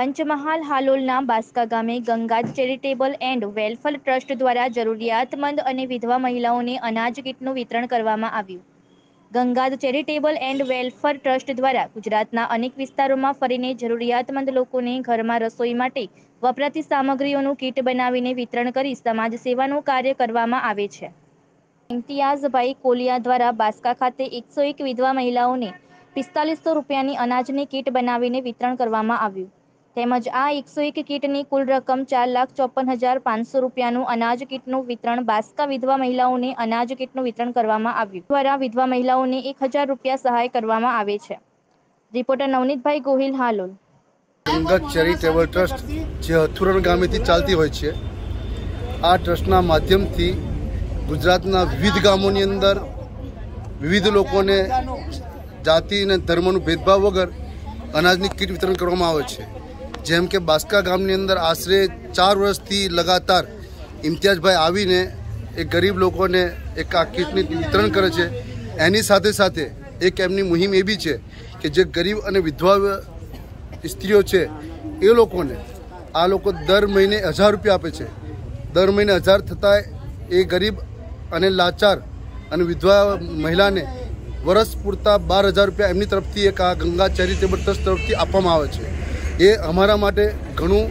પંચમહાલ હાલોલના બાસ્કા ગામે Ganga Charitable and Welfare Trust દ્વારા જરૂરિયાતમંદ અને વિધવા મહિલાઓને અનાજ કીટનું વિતરણ કરવામાં આવ્યું. Ganga Charitable and Welfare Trust દ્વારા ગુજરાતના અનેક વિસ્તારોમાં ફરીને જરૂરિયાતમંદ લોકોને ઘરમાં રસોઈ માટે વપરાતી સામગ્રીઓનું કીટ બનાવીને વિતરણ કરી સમાજ સેવાનું કાર્ય કરવામાં આવે છે. ઇમ્તિયાઝભાઈ કોલિયા દ્વારા બાસ્કા ખાતે 101 વિધવા મહિલાઓને 4500 રૂપિયાની અનાજની કીટ બનાવીને વિતરણ કરવામાં આવ્યું. તેમજ આ 101 કીટની કુલ રકમ 4,54,500 રૂપિયાનું અનાજ કીટનું વિતરણ બાસ્કા વિધવા મહિલાઓને અનાજ કીટનું વિતરણ કરવામાં આવ્યું. દ્વારા વિધવા મહિલાઓને 1000 રૂપિયા સહાય કરવામાં આવે છે. રિપોર્ટર નવનીતભાઈ ગોહિલ, હાલોલ. ગંગા ચેરિટેબલ ટ્રસ્ટ જે હથુરણ ગામેથી ચાલતી હોય છે, આ ટ્રસ્ટના માધ્યમથી ગુજરાતના વિવિધ ગામોની અંદર વિવિધ લોકોને જાતિ અને ધર્મનું ભેદભાવ વગર અનાજની કીટ વિતરણ કરવામાં આવે છે. જેમ કે બાસ્કા ગામની અંદર આશરે 4 વર્ષથી લગાતાર ઇમ્તિયાઝભાઈ આવીને એ ગરીબ લોકોને એક આ કીટની વિતરણ કરે છે. એની સાથે સાથે એક એમની મુહિમ એ બી છે કે જે ગરીબ અને વિધવા સ્ત્રીઓ છે એ લોકોને આ લોકો દર મહિને 1000 રૂપિયા આપે છે. દર મહિને 1000 થતાં એ ગરીબ અને લાચાર અને વિધવા મહિલાને વર્ષ પૂરતા 12000 રૂપિયા એમની તરફથી એક આ ગંગા ચેરિટેબલ ટ્રસ્ટ તરફથી આપવામાં આવે છે. એ અમારા માટે ઘણું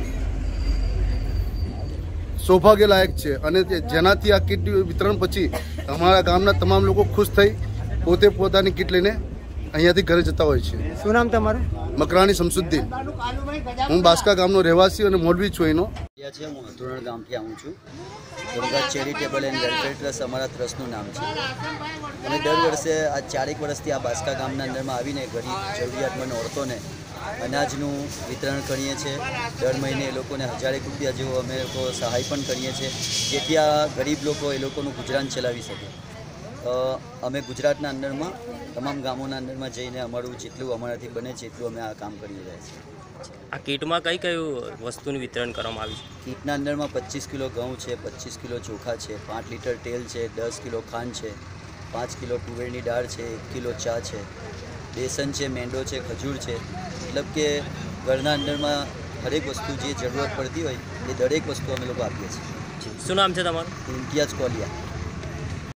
સૌભાગ્યલાયક છે અને જેનાથી આ કીટ વિતરણ પછી અમારા ગામના તમામ લોકો ખુશ થઈ પોતે પોતાની કીટ લઈને અહીંયાથી ઘરે જતા હોય છે. શું નામ તમારું? મકરાણી શમસુદ્દીન. હું બાસ્કા ગામનો રહેવાસી અને મોલવી છું. એનો હું હથુરણ ગામથી આવું છું. Ganga Charitable and Welfare Trust અમારા ટ્રસ્ટનું નામ છે. અમે દર વર્ષે આ 4 વર્ષથી આ બાસ્કા ગામના અંદરમાં આવીને ગરીબ જરૂરિયાતમંદ ઓરતોને અનાજનું વિતરણ કરીએ છીએ. દર મહિને એ લોકોને 1001 રૂપિયા જેવો અમે લોકો સહાય પણ કરીએ છીએ, જેથી આ ગરીબ લોકો એ લોકોનું ગુજરાન ચલાવી શકે. અમે ગુજરાતના અંદરમાં તમામ ગામોના અંદરમાં જઈને અમારું જેટલું અમારાથી બને છે એટલું અમે આ કામ કરી રહ્યા છીએ. આ કીટમાં કઈ કઈ વસ્તુનું વિતરણ કરવામાં આવ્યું છે? કીટના અંદરમાં 25 કિલો ઘઉં છે, 25 કિલો ચોખા છે, 5 લીટર તેલ છે, 10 કિલો ખાંડ છે, 5 કિલો તુવેરની દાળ છે, 1 કિલો ચા છે, બેસન છે, મેંદો છે, ખજૂર છે. મતલબ કે ઘરના અંદરમાં દરેક વસ્તુ જે જરૂરત પડતી હોય એ દરેક વસ્તુ અમે લોકો આપીએ છીએ. શું નામ છે તમારું? ઇમ્તિયાઝ કોલિયા.